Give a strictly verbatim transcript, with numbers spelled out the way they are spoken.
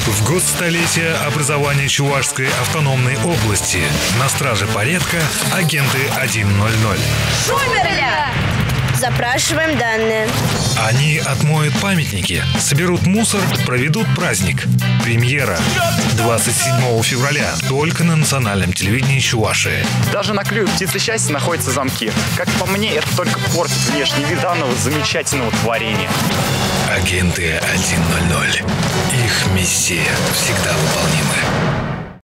В год столетия образования Чувашской автономной области на страже порядка агенты один ноль ноль. Шумерля! Запрашиваем данные. Они отмоют памятники, соберут мусор, проведут праздник. Премьера двадцать седьмого февраля только на национальном телевидении Чувашии. Даже на клюве птицы счастья находятся замки. Как по мне, это только портит внешний вид данного замечательного творения. Агенты один ноль ноль. Их миссия всегда выполнима.